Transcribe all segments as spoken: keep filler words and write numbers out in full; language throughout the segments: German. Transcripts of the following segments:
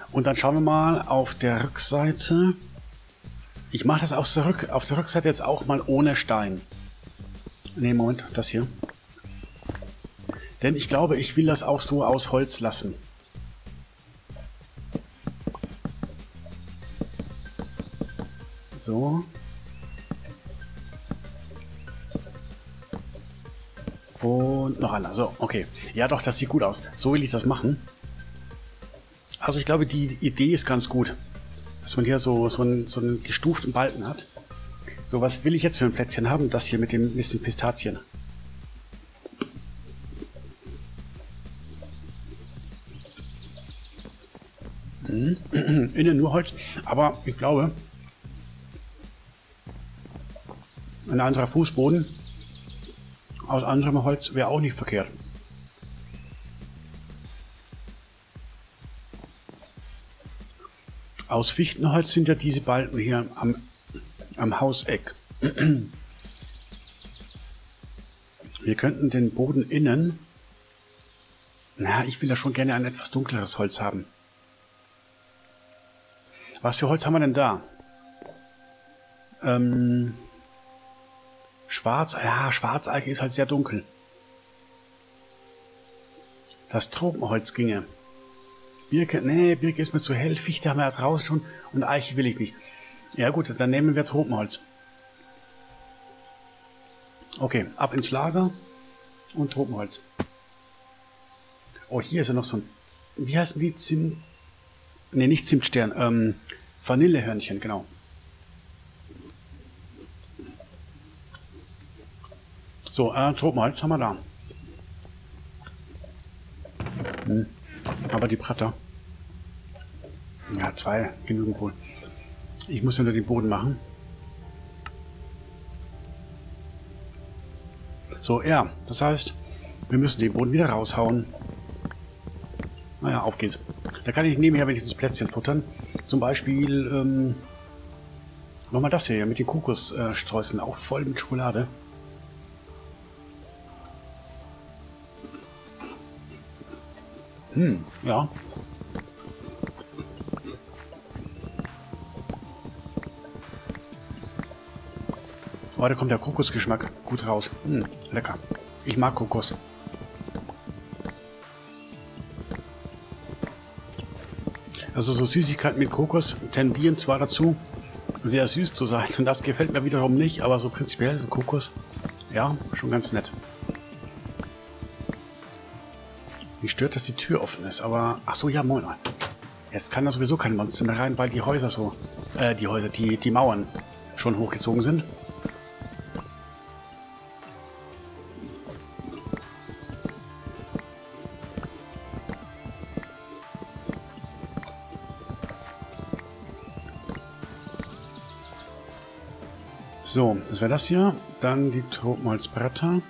Und dann schauen wir mal auf der Rückseite. Ich mache das auf der, Rück auf der Rückseite jetzt auch mal ohne Stein. Ne, Moment, das hier. Denn ich glaube, ich will das auch so aus Holz lassen. So. Und noch einer. So, okay. Ja doch, das sieht gut aus. So will ich das machen. Also ich glaube, die Idee ist ganz gut. Dass man hier so, so, einen, so einen gestuften Balken hat. So, was will ich jetzt für ein Plätzchen haben? Das hier mit, dem, mit den Pistazien. Hm. Innen nur Holz. Aber ich glaube, ein anderer Fußboden aus anderem Holz wäre auch nicht verkehrt. Aus Fichtenholz sind ja diese Balken hier am, am Hauseck. Wir könnten den Boden innen... Na, ich will ja schon gerne ein etwas dunkleres Holz haben. Was für Holz haben wir denn da? Ähm... Schwarz... Ja, Schwarzeiche ist halt sehr dunkel. Das Tropenholz ginge. Birke, nee, Birke ist mir zu hell, Fichte haben wir ja draußen schon und Eiche will ich nicht. Ja gut, dann nehmen wir Tropenholz. Okay, ab ins Lager und Tropenholz. Oh, hier ist ja noch so ein, wie heißen die? Zimt, nee, nicht Zimtstern, ähm, Vanillehörnchen, genau. So, äh, Tropenholz haben wir da. Hm. Aber die Pratter. Ja, zwei genügen wohl. Ich muss ja nur den Boden machen. So, ja, das heißt, wir müssen den Boden wieder raushauen. Naja, auf geht's. Da kann ich nebenher wenigstens Plätzchen futtern. Zum Beispiel, ähm, nochmal das hier mit den Kokosstreuseln, auch voll mit Schokolade. Hm, ja. Oh, da kommt der Kokosgeschmack gut raus. Hm, lecker. Ich mag Kokos. Also so Süßigkeiten mit Kokos tendieren zwar dazu, sehr süß zu sein. Und das gefällt mir wiederum nicht, aber so prinzipiell, so Kokos, ja, schon ganz nett. Mich stört, dass die Tür offen ist, aber... Ach so, ja, moin. Jetzt kann da sowieso kein Monster mehr rein, weil die Häuser so... Äh, die Häuser, die, die Mauern schon hochgezogen sind. So, das wäre das hier. Dann die Tropenholzbretter.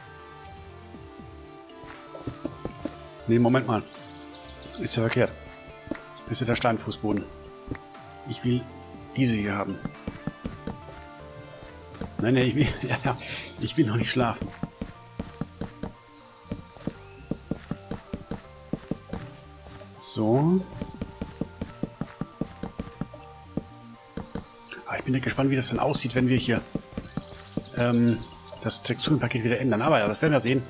Ne, Moment mal. Ist ja verkehrt. Ist ja der Steinfußboden. Ich will diese hier haben. Nein, nein, ich will, ja, ja, ich will noch nicht schlafen. So. Aber ich bin ja gespannt, wie das dann aussieht, wenn wir hier ähm, das Texturenpaket wieder ändern. Aber ja, das werden wir sehen.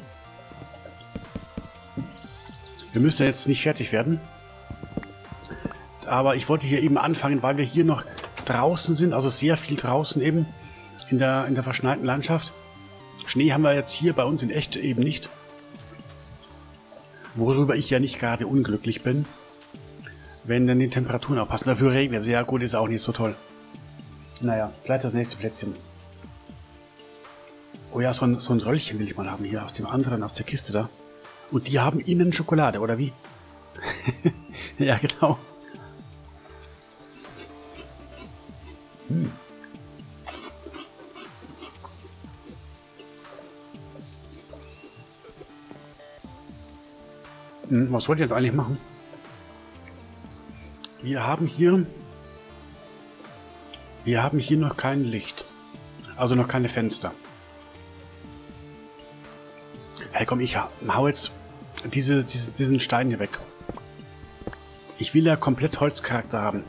Wir müssen jetzt nicht fertig werden. Aber ich wollte hier eben anfangen, weil wir hier noch draußen sind, also sehr viel draußen eben in der, in der verschneiten Landschaft. Schnee haben wir jetzt hier bei uns in echt eben nicht. Worüber ich ja nicht gerade unglücklich bin. Wenn dann die Temperaturen aufpassen. Dafür regnet es. Ja gut, ist auch nicht so toll. Naja, vielleicht das nächste Plätzchen. Oh ja, so ein, so ein Röllchen will ich mal haben hier aus dem anderen, aus der Kiste da. Und die haben innen Schokolade, oder wie? Ja, genau. Hm. Hm, was wollt ihr jetzt eigentlich machen? Wir haben hier... Wir haben hier noch kein Licht. Also noch keine Fenster. Hey, komm, ich hau jetzt diese, diese, diesen Stein hier weg. Ich will ja komplett Holzcharakter haben.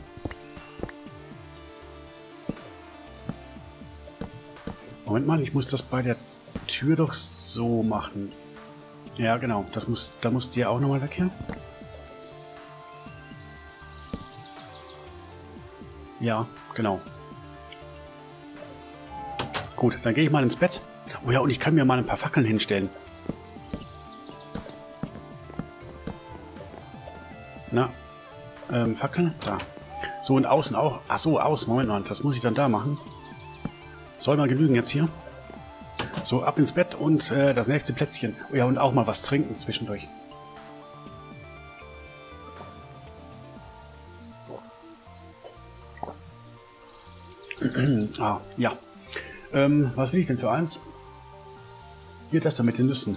Moment mal, ich muss das bei der Tür doch so machen. Ja, genau. Das muss, da muss der auch nochmal weg hier. Ja, genau. Gut, dann gehe ich mal ins Bett. Oh ja, und ich kann mir mal ein paar Fackeln hinstellen. Na, ähm, Fackeln? Da. So, und außen auch. Ach so, außen. Moment mal, das muss ich dann da machen. Soll mal genügen jetzt hier. So, ab ins Bett und äh, das nächste Plätzchen. Oh ja, und auch mal was trinken zwischendurch. Ah, ja. Ähm, was will ich denn für eins? Hier, das da mit den Nüssen.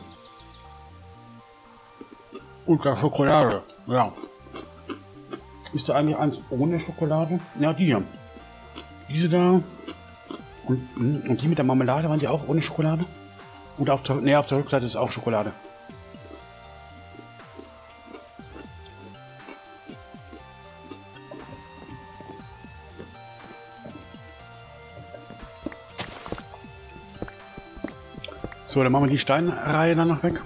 Und der Schokolade. Ja. Ist da eigentlich eins ohne Schokolade? Ja, die hier. Diese da. Und, und die mit der Marmelade, waren die auch ohne Schokolade? Oder auf der, nee, auf der Rückseite ist auch Schokolade. So, dann machen wir die Steinreihe dann noch weg.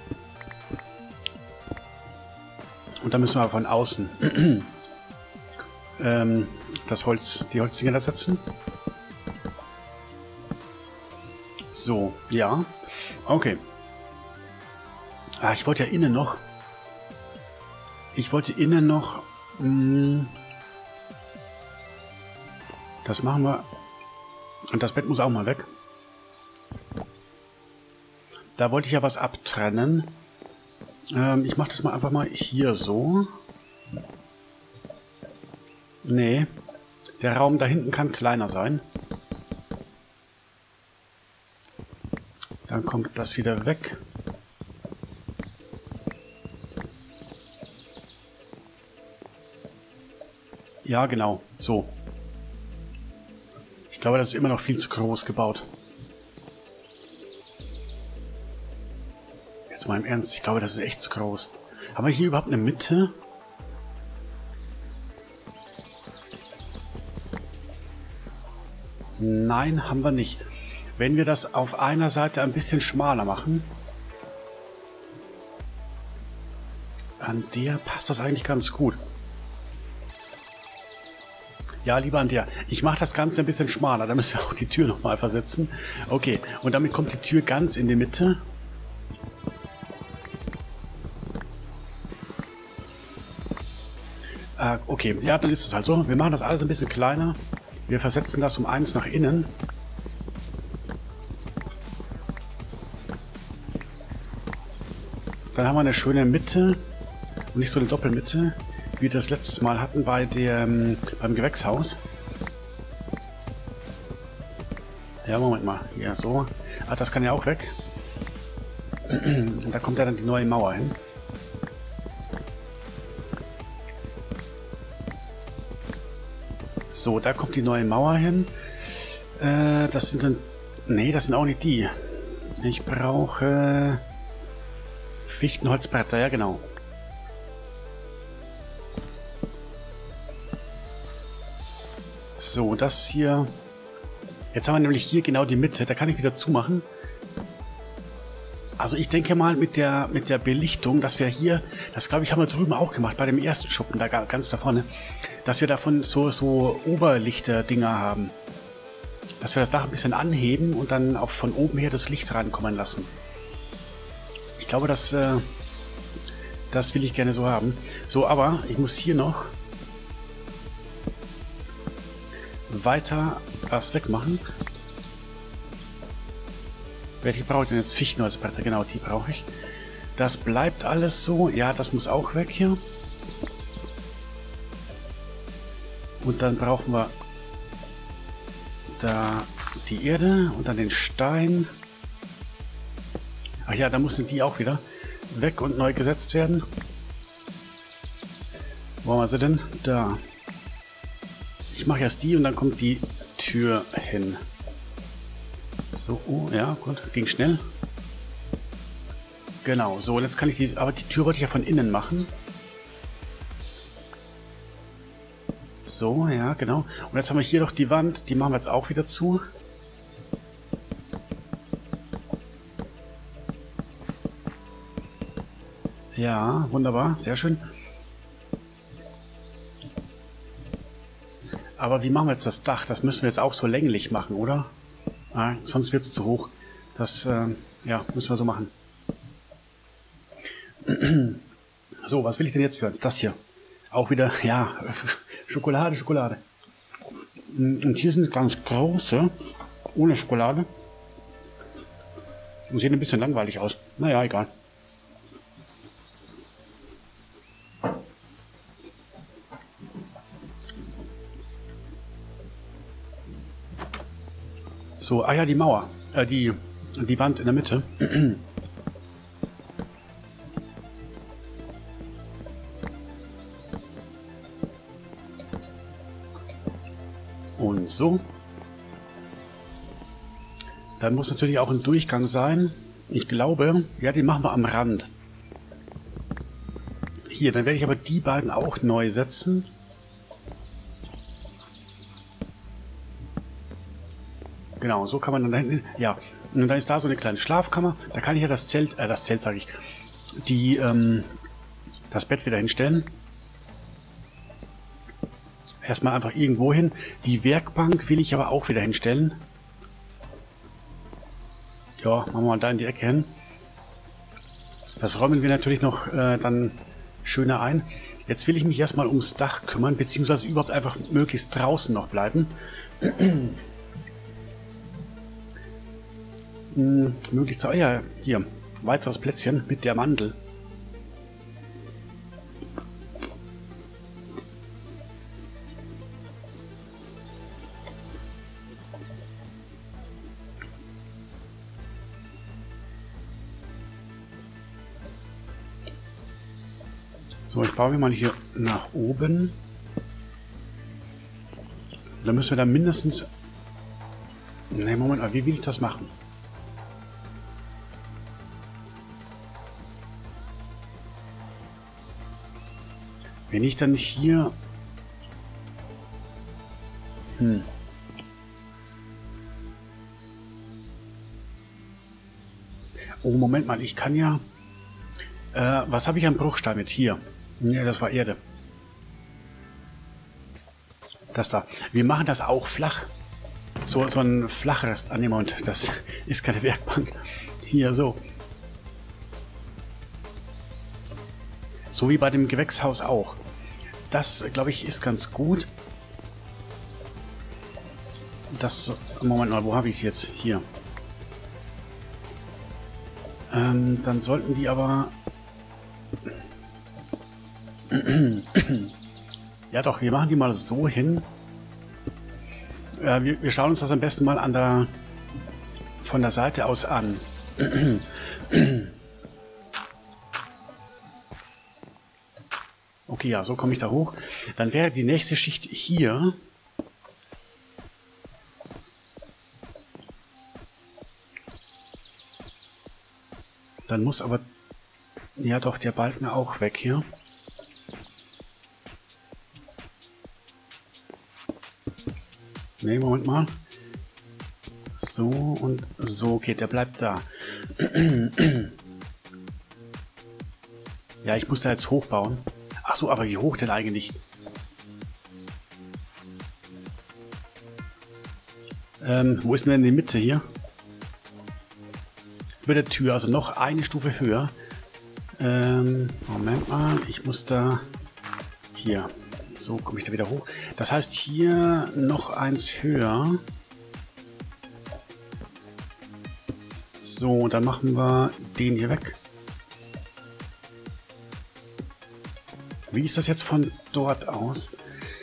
Und dann müssen wir von außen ähm, das Holz, die Holzdinger ersetzen. So, ja. Okay. Ah, ich wollte ja innen noch. Ich wollte innen noch. Mh, das machen wir. Und das Bett muss auch mal weg. Da wollte ich ja was abtrennen. Ähm, ich mache das mal einfach mal hier so. Nee. Der Raum da hinten kann kleiner sein. Dann kommt das wieder weg. Ja, genau. So. Ich glaube, das ist immer noch viel zu groß gebaut. Jetzt mal im Ernst. Ich glaube, das ist echt zu groß. Haben wir hier überhaupt eine Mitte? Nein, haben wir nicht. Wenn wir das auf einer Seite ein bisschen schmaler machen, an der passt das eigentlich ganz gut. Ja, lieber an der. Ich mache das Ganze ein bisschen schmaler, da müssen wir auch die Tür nochmal versetzen. Okay, und damit kommt die Tür ganz in die Mitte. Äh, okay, ja, dann ist es halt so. Wir machen das alles ein bisschen kleiner. Wir versetzen das um eins nach innen. Dann haben wir eine schöne Mitte und nicht so eine Doppelmitte, wie wir das letztes Mal hatten bei dem, beim Gewächshaus. Ja, Moment mal. Ja, so. Ah, das kann ja auch weg. Und da kommt ja dann die neue Mauer hin. So, da kommt die neue Mauer hin. Äh, das sind dann... Nee, das sind auch nicht die. Ich brauche... Fichtenholzbretter, ja genau. So, das hier... Jetzt haben wir nämlich hier genau die Mitte. Da kann ich wieder zumachen. Also ich denke mal mit der mit der Belichtung, dass wir hier... Das glaube ich haben wir drüben auch gemacht, bei dem ersten Schuppen, da ganz da vorne. Dass wir davon so, so Oberlichter-Dinger haben. Dass wir das Dach ein bisschen anheben und dann auch von oben her das Licht reinkommen lassen. Ich glaube, das, äh, das will ich gerne so haben. So, aber ich muss hier noch weiter was wegmachen. Welche brauche ich denn jetzt? Fichtenholzbretter, genau, die brauche ich. Das bleibt alles so. Ja, das muss auch weg hier. Und dann brauchen wir da die Erde und dann den Stein. Ach ja, da mussten die auch wieder weg und neu gesetzt werden. Wo haben wir sie denn? Da. Ich mache erst die und dann kommt die Tür hin. So, oh, ja, gut, ging schnell. Genau, so, jetzt kann ich die, aber die Tür wollte ich ja von innen machen. So, ja, genau. Und jetzt haben wir hier noch die Wand, die machen wir jetzt auch wieder zu. Ja, wunderbar, sehr schön. Aber wie machen wir jetzt das Dach? Das müssen wir jetzt auch so länglich machen, oder? Ah, sonst wird es zu hoch. Das, äh, ja, müssen wir so machen. So, was will ich denn jetzt für uns? Das hier. Auch wieder, ja, Schokolade, Schokolade. Und hier sind ganz große, ohne Schokolade. Und sehen ein bisschen langweilig aus. Naja, egal. So, ah ja, die Mauer. Äh, die, die Wand in der Mitte. Und so. Dann muss natürlich auch ein Durchgang sein. Ich glaube, ja, den machen wir am Rand. Hier, dann werde ich aber die beiden auch neu setzen. Genau, so kann man dann da hinten, ja, und dann ist da so eine kleine Schlafkammer. Da kann ich ja das Zelt, äh, das Zelt sage ich, die, ähm, das Bett wieder hinstellen. Erstmal einfach irgendwo hin. Die Werkbank will ich aber auch wieder hinstellen. Ja, machen wir mal da in die Ecke hin. Das räumen wir natürlich noch äh, dann schöner ein. Jetzt will ich mich erstmal ums Dach kümmern, beziehungsweise überhaupt einfach möglichst draußen noch bleiben. hm, möglichst, ah ja, hier, weiteres Plätzchen mit der Mandel. So, ich baue mal hier nach oben. Da müssen wir dann mindestens... Ne, Moment mal, wie will ich das machen? Wenn ich dann hier... Hm. Oh, Moment mal, ich kann ja... Äh, was habe ich an Bruchstein mit hier? Ja, das war Erde. Das da. Wir machen das auch flach. So, so ein flacheres Annehmen und das ist keine Werkbank. Hier so. So wie bei dem Gewächshaus auch. Das, glaube ich, ist ganz gut. Das, Moment mal, wo habe ich jetzt? Hier. Ähm, dann sollten die aber... Ja doch, wir machen die mal so hin. Äh, wir, wir schauen uns das am besten mal an der von der Seite aus an. Okay, ja, so komme ich da hoch. Dann wäre die nächste Schicht hier. Dann muss aber... Ja doch, der Balken auch weg hier. Ne, Moment mal. So und so. Okay, der bleibt da. Ja, ich muss da jetzt hochbauen. Ach so, aber wie hoch denn eigentlich? Ähm, wo ist denn die Mitte hier? Über der Tür, also noch eine Stufe höher. Ähm, Moment mal, ich muss da... Hier. So komme ich da wieder hoch. Das heißt, hier noch eins höher. So, dann machen wir den hier weg. Wie ist das jetzt von dort aus?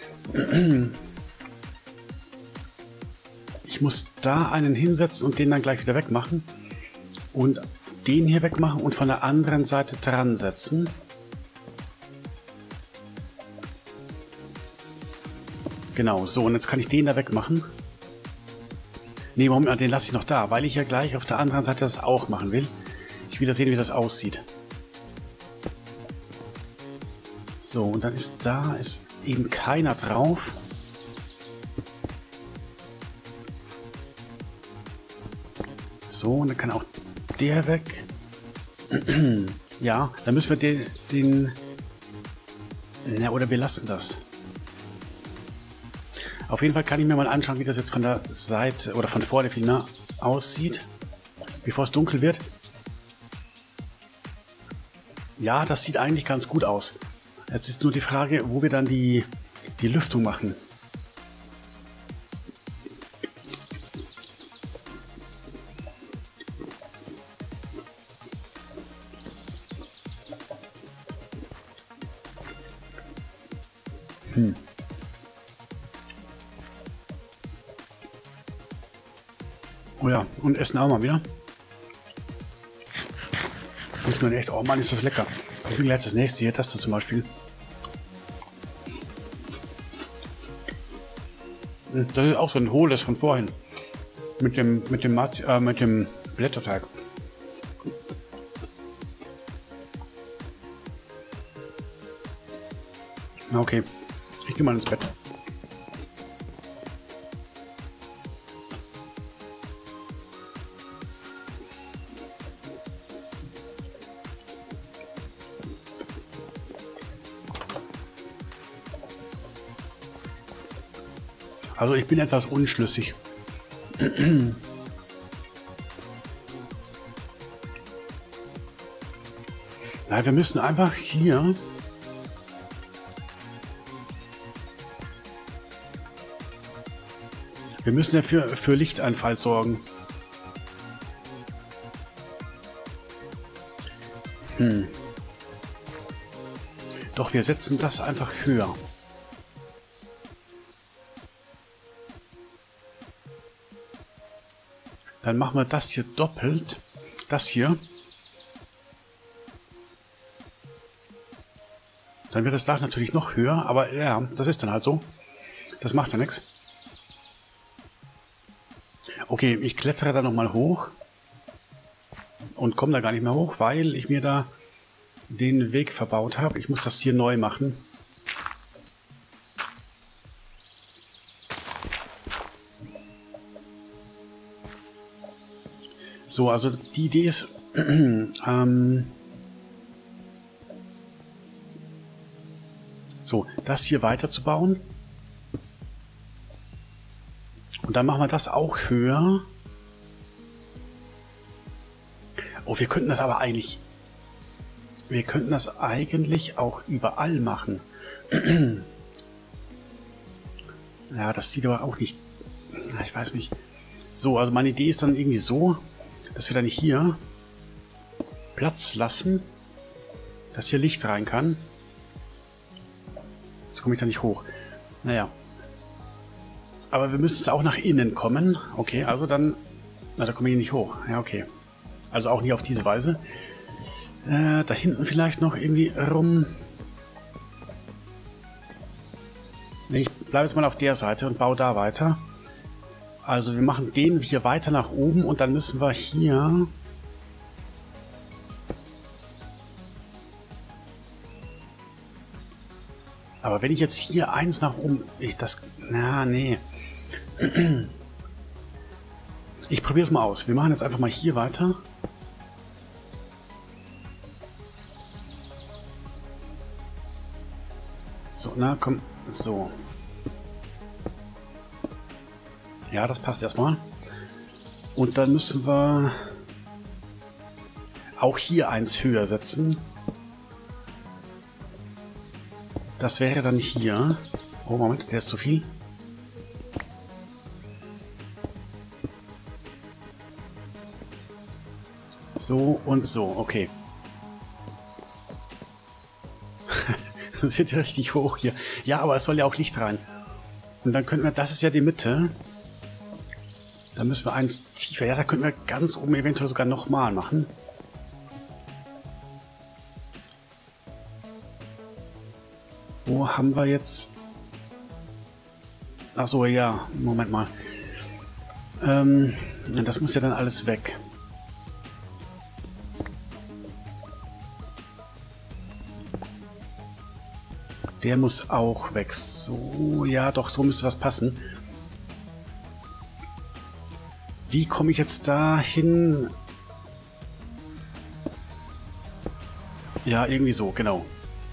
Ich muss da einen hinsetzen und den dann gleich wieder wegmachen. Und den hier wegmachen und von der anderen Seite dran setzen. Genau, so, und jetzt kann ich den da wegmachen. Ne, Moment, den lasse ich noch da, weil ich ja gleich auf der anderen Seite das auch machen will. Ich will da sehen, wie das aussieht. So, und dann ist da, ist eben keiner drauf. So, und dann kann auch der weg. Ja, dann müssen wir den, den... Na, oder wir lassen das. Auf jeden Fall kann ich mir mal anschauen, wie das jetzt von der Seite oder von vorne vielmehr aussieht, bevor es dunkel wird. Ja, das sieht eigentlich ganz gut aus. Es ist nur die Frage, wo wir dann die, die Lüftung machen. Hm. Oh ja, und essen auch mal wieder. Nicht nur echt, oh Mann, ist das lecker. Ich will gleich das nächste hier, das da zum Beispiel. Das ist auch so ein hohles von vorhin. Mit dem, mit dem, Mat äh, mit dem Blätterteig. Okay, ich gehe mal ins Bett. Also ich bin etwas unschlüssig. Na, wir müssen einfach hier wir müssen ja für, für Lichteinfall sorgen. Hm. Doch wir setzen das einfach höher. Dann machen wir das hier doppelt. Das hier. Dann wird das Dach natürlich noch höher, aber ja, das ist dann halt so. Das macht ja nichts. Okay, ich klettere da nochmal hoch. Und komme da gar nicht mehr hoch, weil ich mir da den Weg verbaut habe. Ich muss das hier neu machen. So, also die Idee ist, ähm, so, das hier weiterzubauen. Und dann machen wir das auch höher. Oh, wir könnten das aber eigentlich, wir könnten das eigentlich auch überall machen. Ja, das sieht aber auch nicht, ich weiß nicht. So, also meine Idee ist dann irgendwie so, dass wir dann hier Platz lassen, dass hier Licht rein kann. Jetzt komme ich da nicht hoch. Naja. Aber wir müssen es auch nach innen kommen. Okay, also dann... Na, da komme ich nicht hoch. Ja, okay. Also auch nicht auf diese Weise. Äh, da hinten vielleicht noch irgendwie rum. Ich bleibe jetzt mal auf der Seite und baue da weiter. Also wir machen den hier weiter nach oben und dann müssen wir hier... Aber wenn ich jetzt hier eins nach oben... Ich das... Na, nee. Ich probiere es mal aus. Wir machen jetzt einfach mal hier weiter. So, na komm. So. Ja, das passt erstmal. Und dann müssen wir auch hier eins höher setzen. Das wäre dann hier. Oh, Moment, der ist zu viel. So und so, okay. Das wird ja richtig hoch hier. Ja, aber es soll ja auch Licht rein. Und dann könnten wir, das ist ja die Mitte. Da müssen wir eins tiefer. Ja, da könnten wir ganz oben eventuell sogar nochmal machen. Wo haben wir jetzt... Achso, ja. Moment mal. Ähm, das muss ja dann alles weg. Der muss auch weg. So, ja, doch, so müsste das passen. Wie komme ich jetzt da hin? Ja, irgendwie so, genau.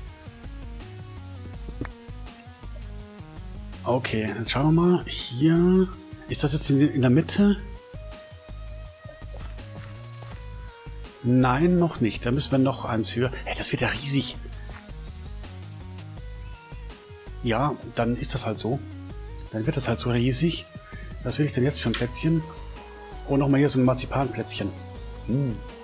Okay, dann schauen wir mal. Hier. Ist das jetzt in, in der Mitte? Nein, noch nicht. Da müssen wir noch eins höher. Hey, das wird ja riesig. Ja, dann ist das halt so. Dann wird das halt so riesig. Was will ich denn jetzt für ein Plätzchen? Oh, nochmal hier so ein Marzipanplätzchen. Hm.